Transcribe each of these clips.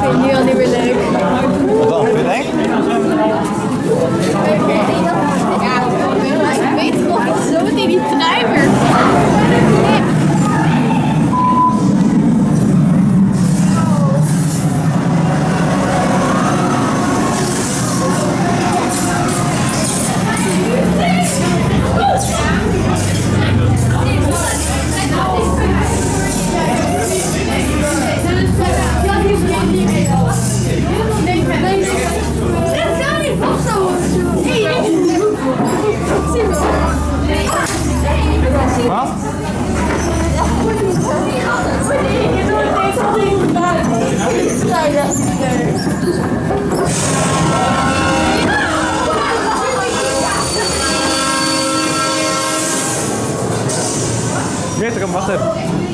vind nu al niet meer leuk. Wat dan? Vind je het eng? Ja, ik weet gewoon niet zo meteen die trui weer. Wat? Meter, wacht even.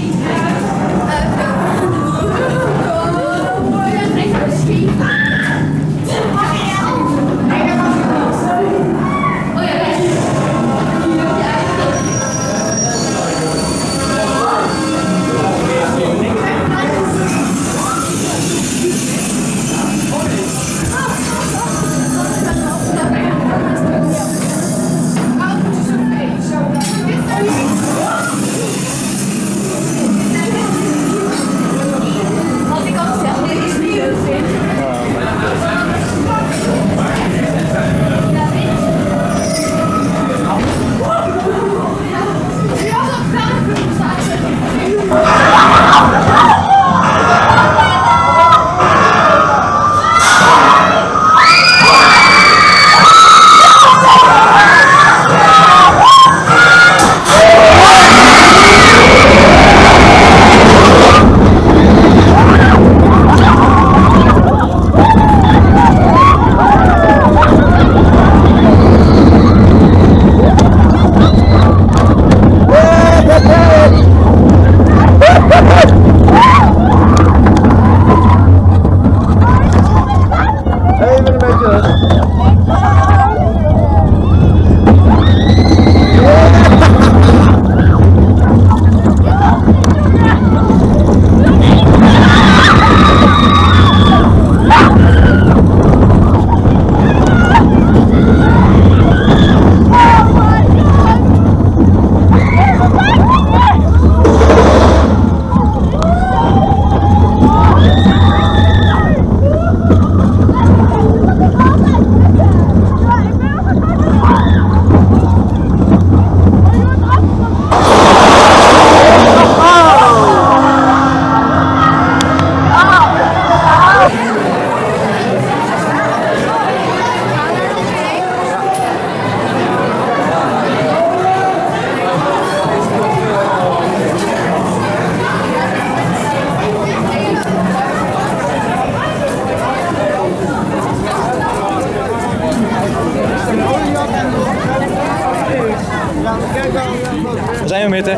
Waar zijn we, Mitte?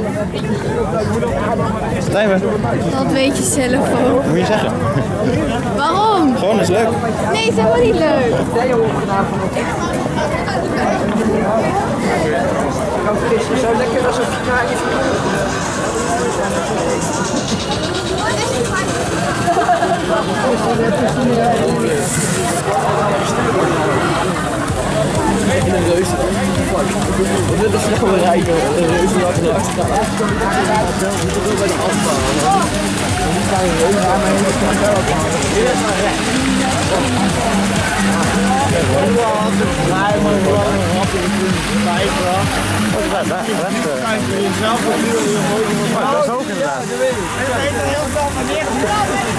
Waar zijn we? Dat weet je zelf ook. Moet je zeggen. Waarom? Gewoon, is leuk. Nee, het is helemaal niet leuk. Zo lekker alsof je naar je een reus. We willen snel bereiken. Een reus die achter de achterkant. We moeten bij de afbouw. We gaan een reus aan mij heen. Dit is maar recht. Nee, maar gewoon een rap in de vijver. Kijk, je jezelf natuurlijk. Dat is ook inderdaad. Dat weet ik. En dat heeft er heel veel van neergezet.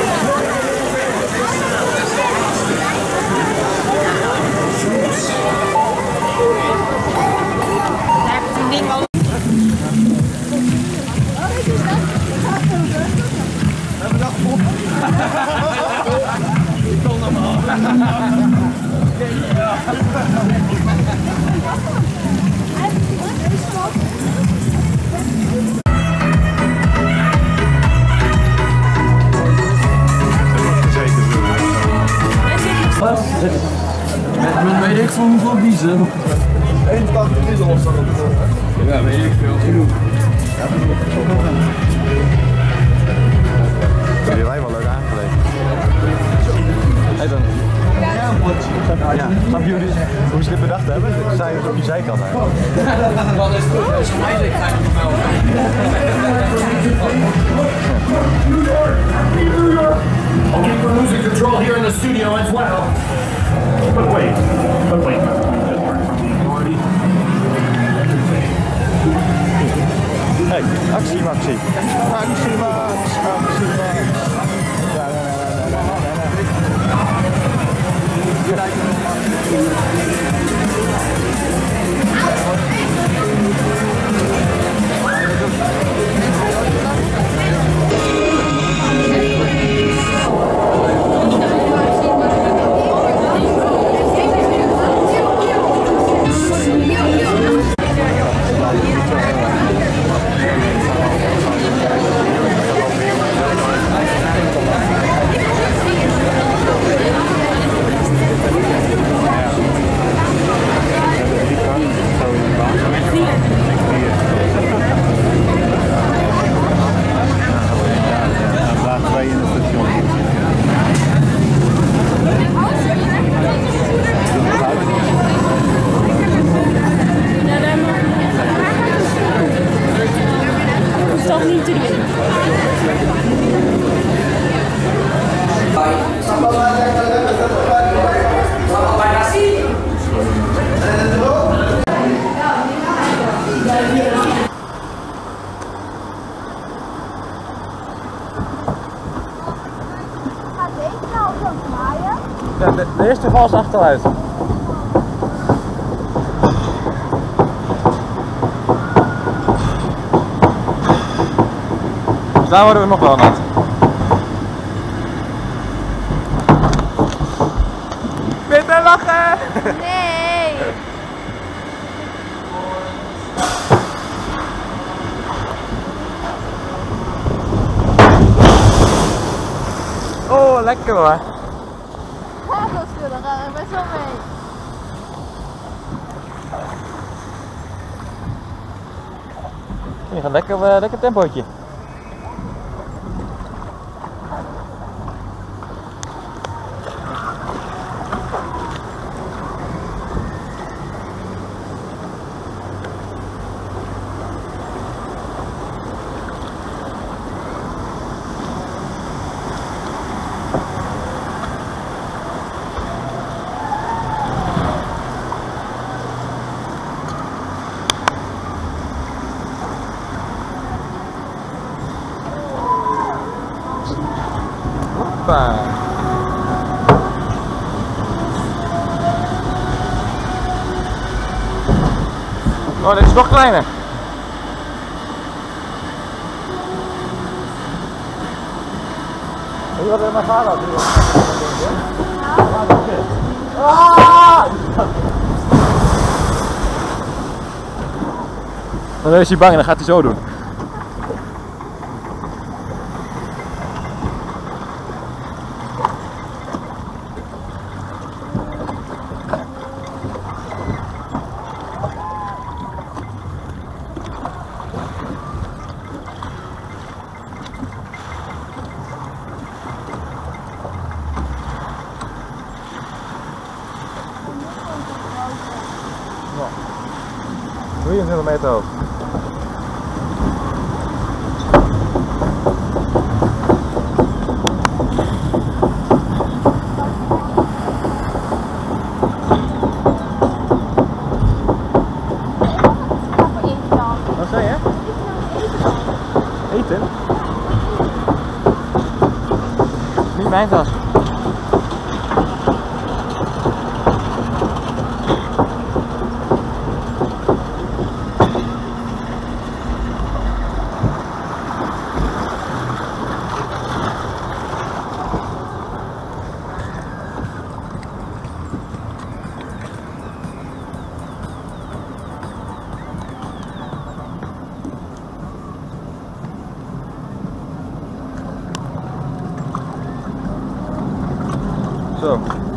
Met weet ik voor hoeveel biezen. 81 diesel of zo. Ja, weet ik veel. Jullie lijken wel leuk aangekleed. die zijkant eigenlijk. Dan is het goed. Dus eindelijk ga ik nog wel. Okay, we're losing control here in the studio as well. But wait. Hey, actie Maxi. Actie Max, actie Max. De eerste vals achteruit. Dus daar worden we nog wel nat. Peter lachen! Nee! Oh, lekker hoor. Dat is daar ga ik best wel mee. Je gaat lekker tempootje. Hoppa. Oh, dit is nog kleiner. Weet je wat er mijn vader had? Dan is hij bang en dan gaat hij zo doen. Ja. 23 meter hoog. Wat zei je? Eten? Niet mijn tas. Zo.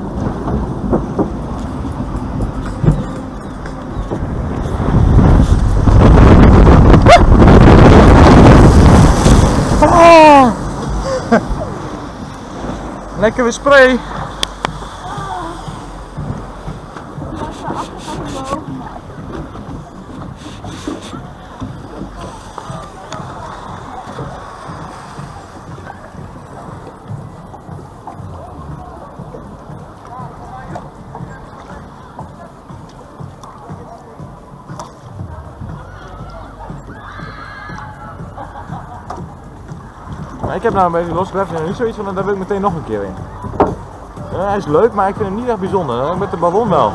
Oh. Lekker weer spray. Maar ik heb nou een beetje losgelegd en niet zoiets van, daar wil ik meteen nog een keer in. Ja, hij is leuk, maar ik vind hem niet echt bijzonder. Met de ballon wel.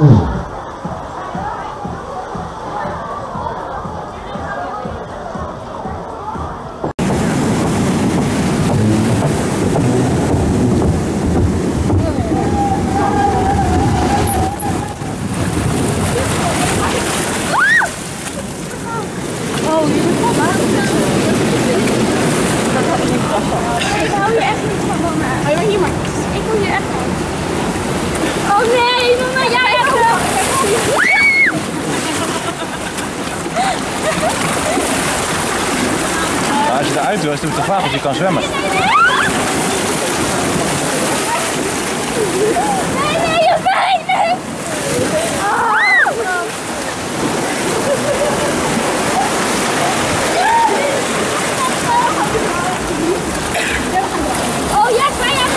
Als je eruit wil, is het te vaak als je kan zwemmen. Nee, je benen! Oh ja, kan je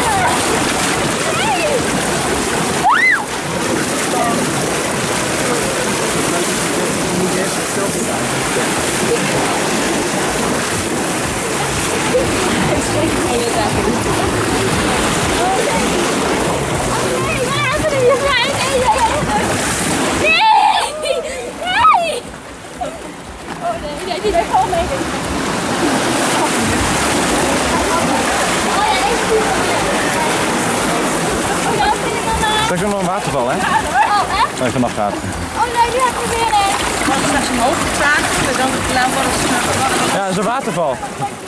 Dat is nog een waterval, hè? Oh, echt? Waar je vanaf gaat. Oh nee, nu heb ik weer een. Als we straks omhoog vragen, dan laten we alles. Ja, dat is een waterval.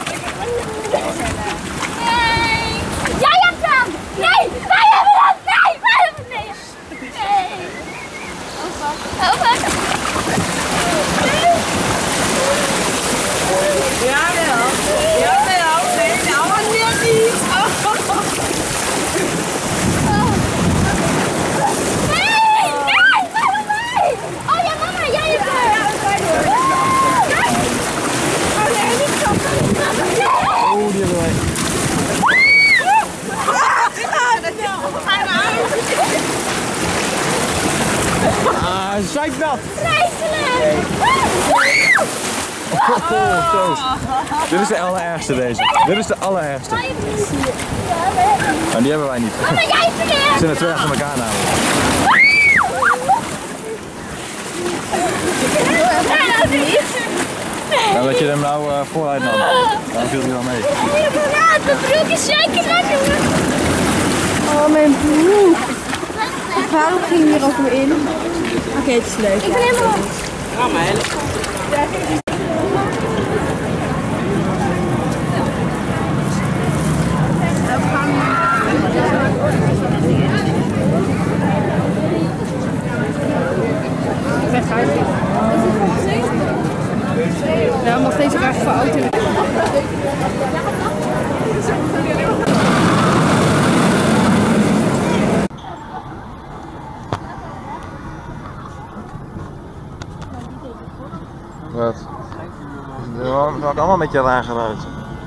Nee! Jij hebt hem! Nee! Wij hebben hem! Nee! Wij hebben hem! Nee! Nee! Jawel. Jawel. Nee, nou maar net niet. Nee! Nee! Waarom mij? Oh ja, mama, jij hebt hem! Oh nee, niet zo! Oeh, die hebben wij. Ah, zeiknat! Vreselijk! Oh, zo. Dit is de allerergste deze. Dit is de allerergste. Maar die hebben wij niet. Mama, jij hebt hem! Het zijn er twee achter elkaar namelijk. Ja, dat je hem nou vooruit nam. Daar viel hij wel mee. Mijn broek is zeker lekker. Oh, mijn broek. Waarom ging hier ook weer in? Oké, het is leuk. Ik ben helemaal... Ga maar helpen. Nou, mag deze graag voor auto. Wat? Dat maakt allemaal een beetje raar geluid.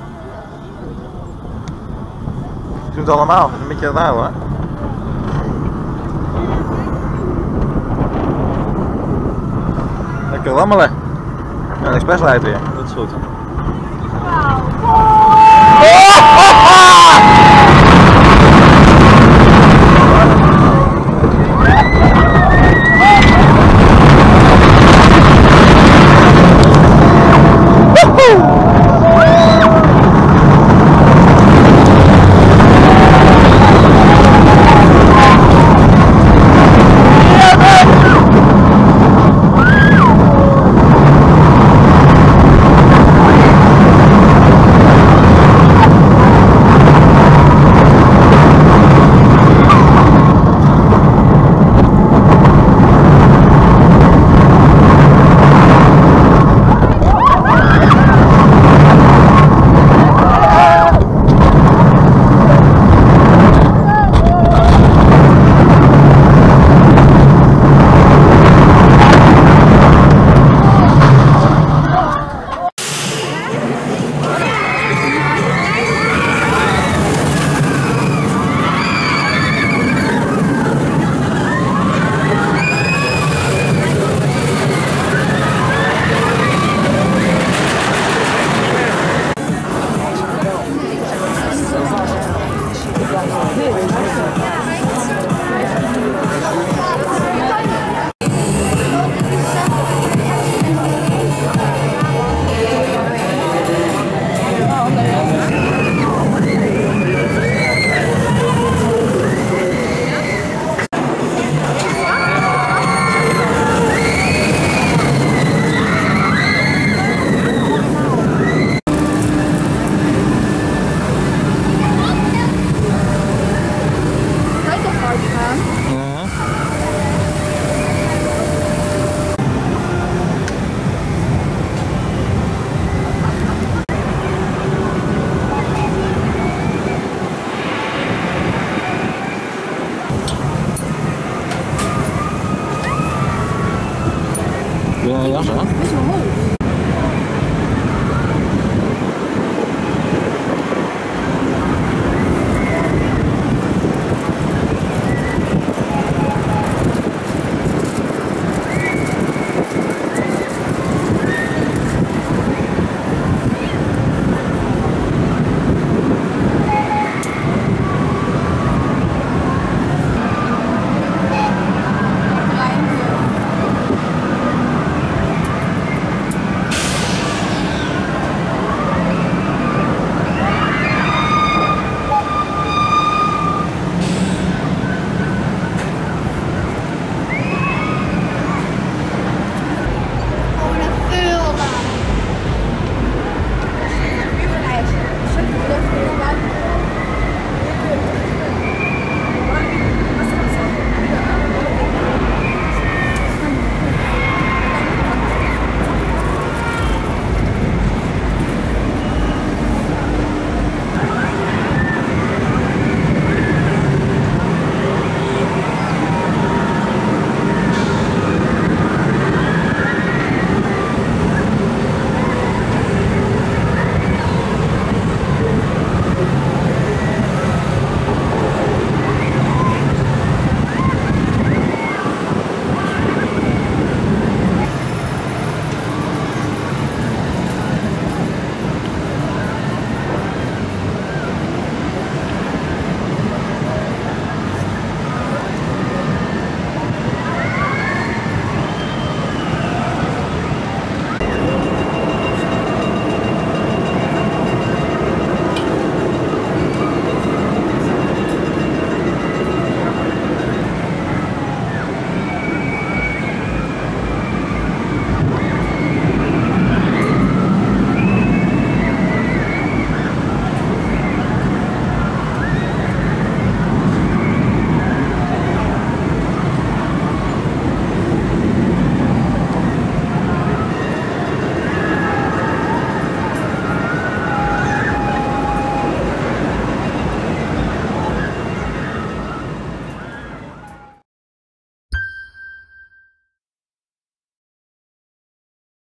Ik doe het allemaal, het is een beetje raar hoor. Lekker rammelen. Ja, de expresslight weer, dat is goed. jas aan.